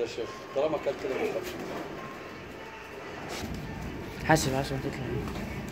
يا شيخ، طالما اكلت كده ما تخافش. حاسب حاسب تطلع.